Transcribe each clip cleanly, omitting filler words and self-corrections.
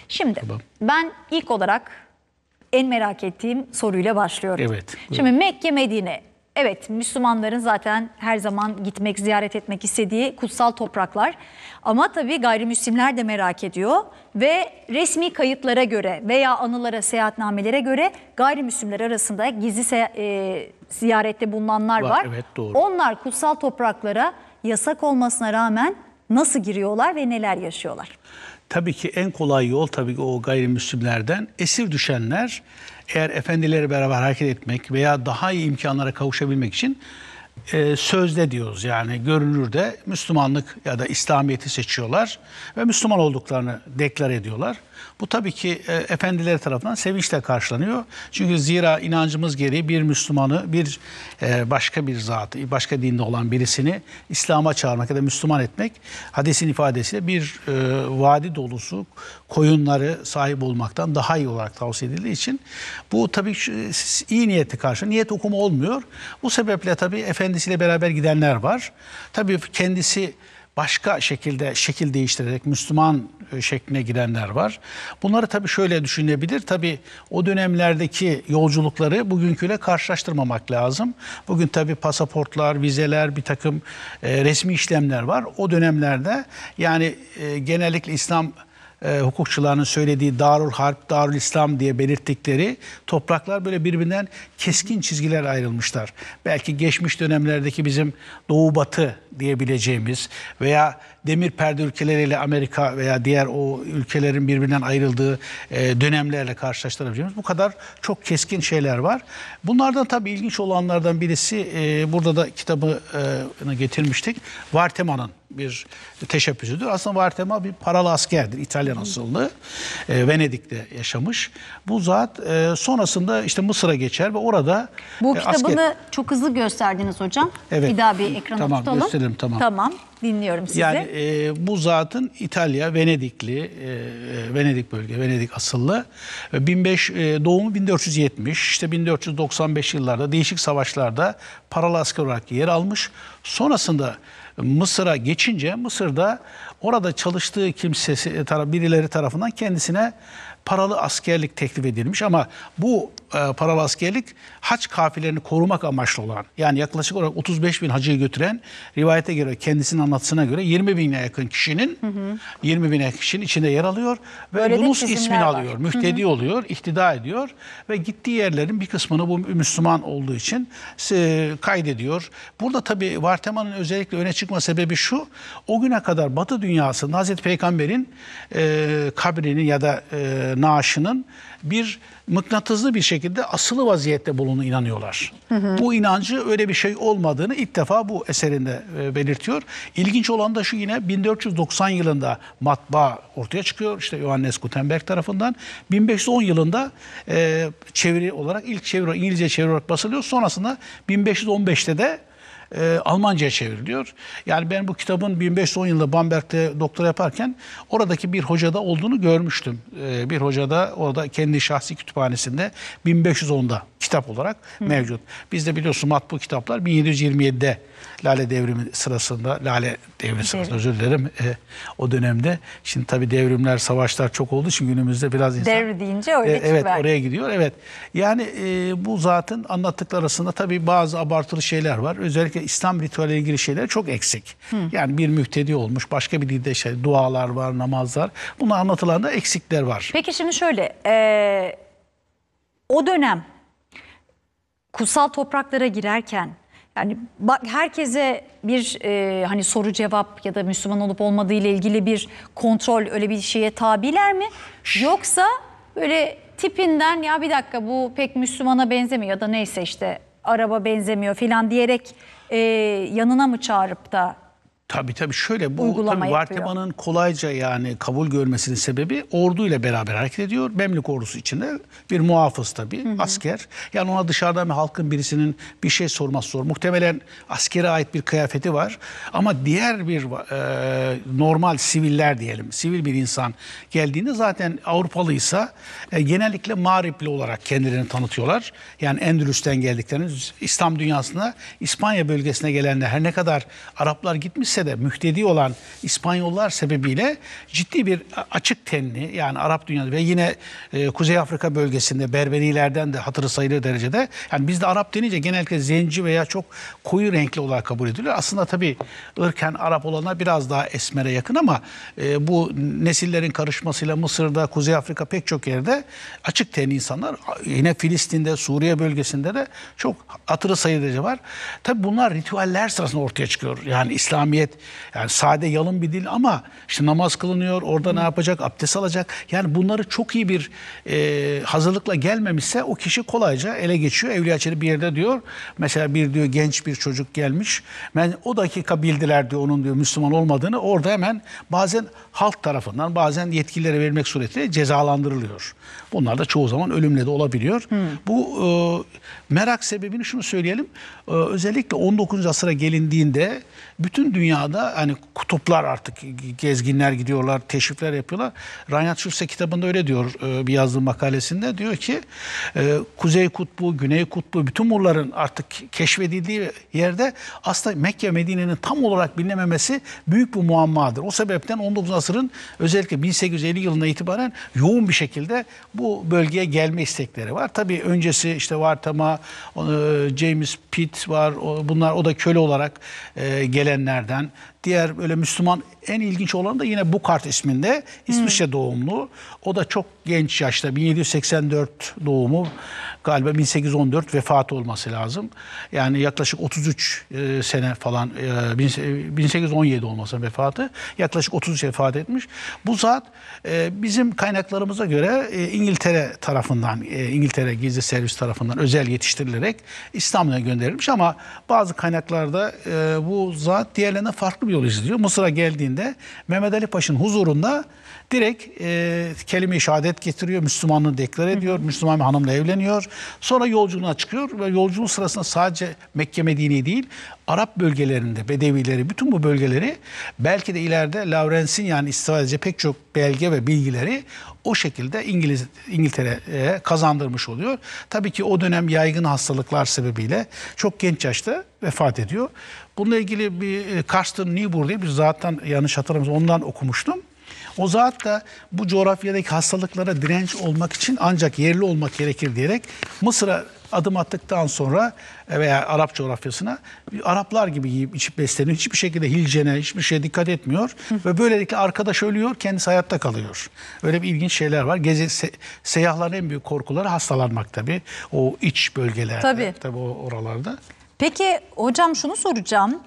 Şimdi Tamam. ben ilk olarak en merak ettiğim soruyla başlıyorum. Evet. Şimdi Mekke, Medine. Evet, Müslümanların zaten her zaman gitmek, ziyaret etmek istediği kutsal topraklar. Ama tabii gayrimüslimler de merak ediyor ve resmi kayıtlara göre veya anılara, seyahatnamelere göre gayrimüslimler arasında gizli ziyarette bulunanlar var. Evet, doğru. Onlar kutsal topraklara yasak olmasına rağmen nasıl giriyorlar ve neler yaşıyorlar? Tabii ki en kolay yol tabii ki o gayrimüslimlerden esir düşenler eğer efendileri beraber hareket etmek veya daha iyi imkanlara kavuşabilmek için sözde diyoruz yani görünürde Müslümanlık ya da İslamiyet'i seçiyorlar ve Müslüman olduklarını deklar ediyorlar. Bu tabii ki efendileri tarafından sevinçle karşılanıyor. Çünkü zira inancımız gereği bir Müslümanı, bir başka bir zatı, başka dinde olan birisini İslam'a çağırmak ya da Müslüman etmek hadisin ifadesiyle bir vadi dolusu koyunları sahip olmaktan daha iyi olarak tavsiye edildiği için bu tabii iyi niyeti karşı niyet okuma olmuyor. Bu sebeple tabii efendisiyle beraber gidenler var. Tabii kendisi başka şekilde şekil değiştirerek Müslüman şekline girenler var. Bunları tabii şöyle düşünebilir. Tabii o dönemlerdeki yolculukları bugünküyle karşılaştırmamak lazım. Bugün tabii pasaportlar, vizeler, bir takım resmi işlemler var. O dönemlerde yani genellikle İslam hukukçularının söylediği Darul Harp, Darul İslam diye belirttikleri topraklar böyle birbirinden keskin çizgiler ayrılmışlar. Belki geçmiş dönemlerdeki bizim Doğu Batı diyebileceğimiz veya demir perde ülkeleriyle Amerika veya diğer o ülkelerin birbirinden ayrıldığı dönemlerle karşılaştırabileceğimiz bu kadar çok keskin şeyler var. Bunlardan tabii ilginç olanlardan birisi burada da kitabını getirmiştik. Vartema'nın bir teşebbüsüdür. Aslında Vartema bir paralı askerdir. İtalyan asıllı. Venedik'te yaşamış. Bu zat sonrasında işte Mısır'a geçer ve orada Bu kitabını çok hızlı gösterdiniz hocam. Evet. Bir daha bir ekrana Tamam, tutalım. gösterelim, tamam. Tamam, dinliyorum sizi. Yani bu zatın İtalya, Venedikli, Venedik bölge, Venedik asıllı. Doğumu 1470, işte 1495 yıllarda değişik savaşlarda paralı asker olarak yer almış. Sonrasında Mısır'a geçince Mısır'da orada çalıştığı birileri tarafından kendisine paralı askerlik teklif edilmiş ama bu paralı askerlik hac kafirlerini korumak amaçlı olan yani yaklaşık olarak 35 bin hacıyı götüren rivayete göre kendisinin anlatısına göre 20 bine yakın kişinin 20 bine kişinin içinde yer alıyor ve Böyle Yunus de ismini var. alıyor. Mühtedi oluyor, ihtida ediyor ve gittiği yerlerin bir kısmını bu Müslüman olduğu için kaydediyor. Burada tabii Vartema'nın özellikle öne çıkma sebebi şu: o güne kadar Batı dünyasında Hazreti Peygamber'in kabrinin ya da naaşının bir mıknatıslı bir şekilde asılı vaziyette bulunduğunu inanıyorlar. Bu inancı öyle bir şey olmadığını ilk defa bu eserinde belirtiyor. İlginç olan da şu: yine 1490 yılında matbaa ortaya çıkıyor. İşte Johannes Gutenberg tarafından. 1510 yılında çeviri olarak İngilizce çeviri olarak basılıyor. Sonrasında 1515'te de Almanca'ya çevriliyor. Yani ben bu kitabın 1510 yılında Bamberg'de doktora yaparken oradaki bir hocada olduğunu görmüştüm. Bir hocada orada kendi şahsi kütüphanesinde 1510'da kitap olarak mevcut. Bizde biliyorsun matbu kitaplar 1727'de Lale Devrimi sırasında, özür dilerim, o dönemde. Şimdi tabii devrimler, savaşlar çok olduğu için günümüzde biraz insan... Devri deyince öyle evet, oraya gidiyor. Evet. Yani bu zatın anlattıkları arasında tabii bazı abartılı şeyler var. Özellikle İslam ritüeliyle ilgili şeyler çok eksik. Yani bir mühtedi olmuş, başka bir dinde dualar var, namazlar. Bunlar anlatılan eksikler var. Peki şimdi şöyle, o dönem kutsal topraklara girerken yani herkese bir hani soru cevap ya da Müslüman olup olmadığı ile ilgili bir kontrol, öyle bir şeye tabiler mi? Yoksa böyle tipinden ya bir dakika bu pek Müslümana benzemiyor ya da neyse işte araba benzemiyor falan diyerek yanına mı çağırıp da Tabii şöyle, bu tabii Vartema'nın kolayca yani kabul görmesinin sebebi orduyla beraber hareket ediyor. Memlük ordusu içinde bir muhafız tabii, asker. Yani ona dışarıdan bir halkın birisinin bir şey sorması zor. Muhtemelen askere ait bir kıyafeti var. Ama diğer bir normal siviller diyelim, sivil bir insan geldiğinde zaten Avrupalıysa genellikle Mağripli olarak kendilerini tanıtıyorlar. Yani Endülüs'ten geldiklerini, İslam dünyasına, İspanya bölgesine gelenler her ne kadar Araplar gitmişse kilise de mühtedi olan İspanyollar sebebiyle ciddi bir açık tenli, yani Arap dünyası ve yine Kuzey Afrika bölgesinde Berberilerden de hatırı sayılır derecede, yani bizde Arap denince genellikle zenci veya çok koyu renkli olarak kabul ediliyor. Aslında tabii ırken Arap olanlar biraz daha esmere yakın ama bu nesillerin karışmasıyla Mısır'da, Kuzey Afrika pek çok yerde açık tenli insanlar, yine Filistin'de, Suriye bölgesinde de çok hatırı sayılır derece var. Tabii bunlar ritüeller sırasında ortaya çıkıyor. Yani İslamiyet, yani sade yalın bir dil ama işte namaz kılınıyor, orada ne yapacak, abdest alacak. Yani bunları çok iyi bir hazırlıkla gelmemişse o kişi kolayca ele geçiyor. Evliya Çelebi bir yerde diyor, mesela diyor genç bir çocuk gelmiş. Ben o dakika bildiler diyor onun diyor Müslüman olmadığını. Orada hemen bazen halk tarafından, bazen yetkililere verilmek suretiyle cezalandırılıyor. Bunlar da çoğu zaman ölümle de olabiliyor. Bu merak sebebini şunu söyleyelim. Özellikle 19. asıra gelindiğinde bütün dünyada hani kutuplar artık gezginler gidiyorlar, teşrifler yapıyorlar. Reinhard Schulze kitabında öyle diyor bir yazdığı makalesinde. Diyor ki Kuzey Kutbu, Güney Kutbu bütün bunların artık keşfedildiği yerde aslında Mekke ve Medine'nin tam olarak bilinememesi büyük bir muammadır. O sebepten 19. asırın özellikle 1850 yılına itibaren yoğun bir şekilde bu bölgeye gelme istekleri var. Tabii öncesi işte Vartama, James Pitt var. Bunlar o da köle olarak gelenlerden. Diğer böyle Müslüman en ilginç olan da yine Bukart isminde İsviçre doğumlu. O da çok genç yaşta 1784 doğumu, galiba 1814 vefatı olması lazım. Yani yaklaşık 33 sene falan 1817 olması vefatı. Yaklaşık 33 vefat etmiş. Bu zat bizim kaynaklarımıza göre İngiltere tarafından, İngiltere Gizli Servis tarafından özel yetiştirilerek İstanbul'a gönderilmiş ama bazı kaynaklarda bu zat diğerlerine farklı bir yol izliyor. Mısır'a geldiğinde Mehmet Ali Paşa'nın huzurunda direkt kelime-i şehadet getiriyor, Müslümanlığı deklar ediyor, Müslüman bir hanımla evleniyor. Sonra yolculuğuna çıkıyor ve yolculuğun sırasında sadece Mekke, Medine'yi değil, Arap bölgelerinde, Bedevileri, bütün bu bölgeleri belki de ileride Lawrence'in yani istifade edecek pek çok belge ve bilgileri o şekilde İngiltere'ye kazandırmış oluyor. Tabii ki o dönem yaygın hastalıklar sebebiyle çok genç yaşta vefat ediyor. Bununla ilgili bir Carsten Niebuhr diye bir zattan, yanlış hatırlamıyorsam ondan okumuştum. O zat da bu coğrafyadaki hastalıklara direnç olmak için ancak yerli olmak gerekir diyerek Mısır'a adım attıktan sonra veya Arap coğrafyasına Araplar gibi yiyip içip besleniyor. Hiçbir şekilde hilcene, hiçbir şeye dikkat etmiyor. Ve böylelikle arkadaş ölüyor, kendisi hayatta kalıyor. Öyle bir ilginç şeyler var. Seyyahların en büyük korkuları hastalanmak tabii. O iç bölgelerde, tabii oralarda. Peki hocam şunu soracağım.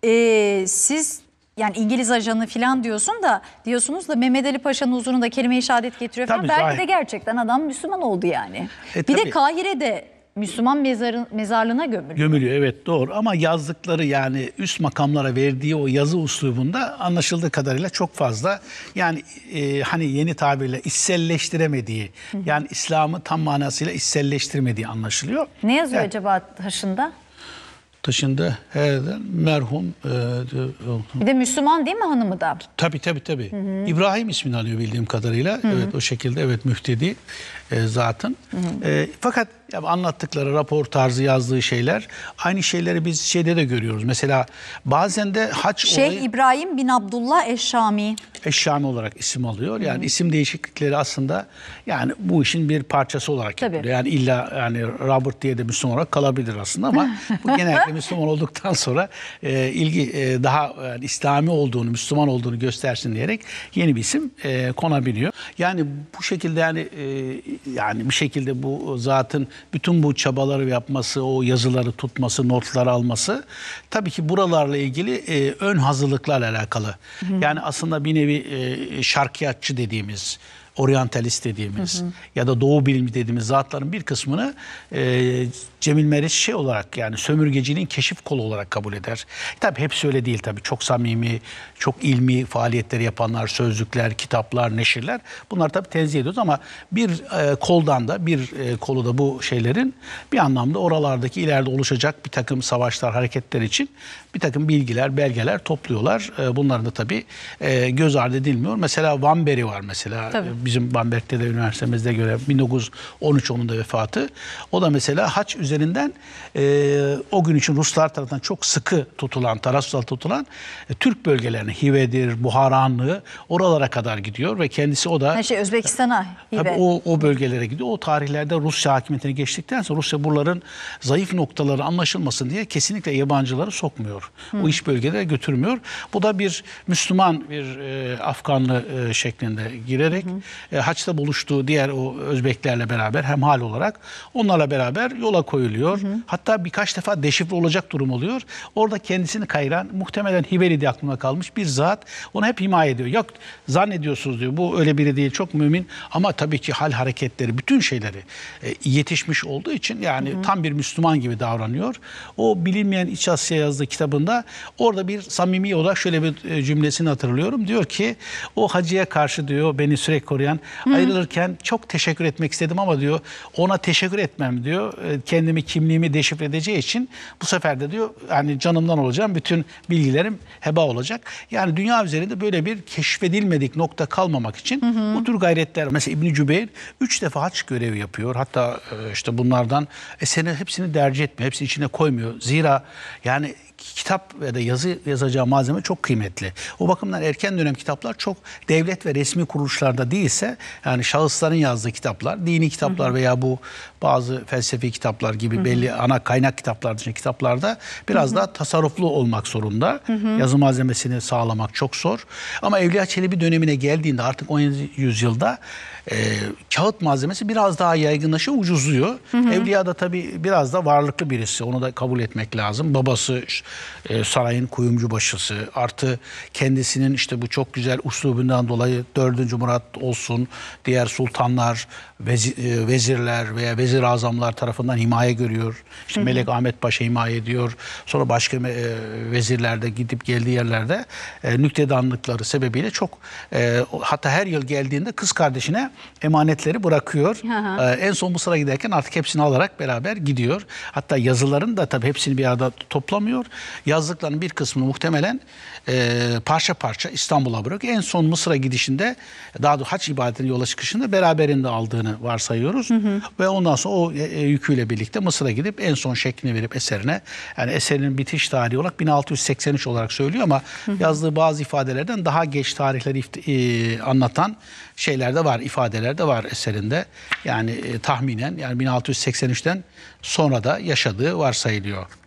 Siz yani İngiliz ajanı falan diyorsunuz da Mehmet Ali Paşa'nın huzurunda kelime-i şehadet getiriyor falan. Belki de gerçekten adam Müslüman oldu yani. Bir de Kahire'de Müslüman mezarlığına gömülüyor. Gömülüyor, evet, doğru, ama yazdıkları yani üst makamlara verdiği o yazı uslubunda anlaşıldığı kadarıyla çok fazla yani hani yeni tabirle içselleştiremediği, yani İslam'ı tam manasıyla içselleştirmediği anlaşılıyor. Ne yazıyor acaba taşında? Taşında herden merhum. Bir de Müslüman değil mi hanımı da? Tabii. İbrahim ismini alıyor bildiğim kadarıyla. Evet, o şekilde, evet, mühtedi zatın. Fakat anlattıkları rapor tarzı yazdığı şeyler, aynı şeyleri biz şeyde de görüyoruz. Mesela bazen de haç olayı... İbrahim bin Abdullah Eşşami. Eşşami olarak isim alıyor. Yani isim değişiklikleri aslında yani bu işin bir parçası olarak yapılıyor. Yani illa yani Robert diye de Müslüman olarak kalabilir aslında ama bu genellikle Müslüman olduktan sonra daha yani İslami olduğunu, Müslüman olduğunu göstersin diyerek yeni bir isim konabiliyor. Yani bu şekilde yani bir şekilde bu zatın bütün bu çabaları yapması, o yazıları tutması, notları alması tabii ki buralarla ilgili ön hazırlıklarla alakalı. Yani aslında bir nevi şarkiyatçı dediğimiz, oryantalist dediğimiz ya da doğu bilimci dediğimiz zatların bir kısmını Cemil Meriç olarak yani sömürgeciliğin keşif kolu olarak kabul eder. Tabii hepsi öyle değil tabii. Çok samimi, çok ilmi faaliyetleri yapanlar, sözlükler, kitaplar, neşirler, bunlar tabii tenzih ediyoruz ama bir koldan da bir kolu da bu şeylerin bir anlamda oralardaki ileride oluşacak bir takım savaşlar, hareketler için bir takım bilgiler, belgeler topluyorlar. Bunlar da tabii göz ardı edilmiyor. Mesela Vanberg var mesela. Tabii. Bizim Bamberg'de de üniversitemizde göre 1913 onun da vefatı. O da mesela haç üzerinden o gün için Ruslar tarafından çok sıkı tutulan, tarafsız tutulan Türk bölgelerine, Hive'dir, Buharanlı oralara kadar gidiyor ve kendisi o da Özbekistan'a. tabii o bölgelere gidiyor. O tarihlerde Rusya hakimiyetine geçtikten sonra Rusya buraların zayıf noktaları anlaşılmasın diye kesinlikle yabancıları sokmuyor. O iş bölgelere götürmüyor. Bu da bir Müslüman bir Afganlı şeklinde girerek haçta buluştuğu diğer o Özbeklerle beraber hemhal olarak onlarla beraber yola koyuluyor. Hatta birkaç defa deşifre olacak durum oluyor. Orada kendisini kayıran muhtemelen Hiveli diye aklımda kalmış bir zat onu hep himaye ediyor. Yok zannediyorsunuz diyor bu öyle biri değil çok mümin ama tabii ki hal hareketleri bütün şeyleri yetişmiş olduğu için yani tam bir Müslüman gibi davranıyor. O bilinmeyen İç Asya yazdığı kitabında orada bir samimi olarak şöyle bir cümlesini hatırlıyorum. Diyor ki o hacıya karşı diyor beni sürekli koruyan ayrılırken çok teşekkür etmek istedim ama diyor ona teşekkür etmem diyor. Kendimi kimliğimi deşifre edeceği için bu sefer de diyor yani canımdan olacağım bütün bilgilerim heba olacak. Yani dünya üzerinde böyle bir keşfedilmedik nokta kalmamak için bu tür gayretler. Mesela İbn Cübeyr 3 defa haç görevi yapıyor. Hatta işte bunlardan eserini hepsini derc etmiyor. Hepsini içine koymuyor. Zira yani kitap ya da yazı yazacağı malzeme çok kıymetli. O bakımdan erken dönem kitaplar çok devlet ve resmi kuruluşlarda değilse yani şahısların yazdığı kitaplar, dini kitaplar veya bu bazı felsefi kitaplar gibi belli ana kaynak kitaplar dışında kitaplarda biraz daha tasarruflu olmak zorunda. Yazı malzemesini sağlamak çok zor. Ama Evliya Çelebi dönemine geldiğinde artık 17. yüzyılda kağıt malzemesi biraz daha yaygınlaşıyor, ucuzluyor. Evliya da tabii biraz da varlıklı birisi. Onu da kabul etmek lazım. Babası sarayın kuyumcu başısı. Artı kendisinin işte bu çok güzel uslubundan dolayı 4. Murat olsun, diğer sultanlar, vezirler veya vezir azamlar tarafından himaye görüyor. İşte Melek Ahmet Paşa himaye ediyor. Sonra başka vezirler de gidip geldiği yerlerde nüktedanlıkları sebebiyle çok hatta her yıl geldiğinde kız kardeşine emanetleri bırakıyor. En son Mısır'a giderken artık hepsini alarak beraber gidiyor. Hatta yazıların da tabii hepsini bir arada toplamıyor. Yazdıklarının bir kısmını muhtemelen parça parça İstanbul'a bırakıyor. En son Mısır'a gidişinde daha doğrusu hac ibadetine yola çıkışında beraberinde aldığını varsayıyoruz. Ve ondan sonra o yüküyle birlikte Mısır'a gidip en son şeklini verip eserine yani eserinin bitiş tarihi olarak 1683 olarak söylüyor ama yazdığı bazı ifadelerden daha geç tarihleri anlatan şeyler de var, ifadeler de var eserinde. Yani tahminen yani 1683'ten sonra da yaşadığı varsayılıyor.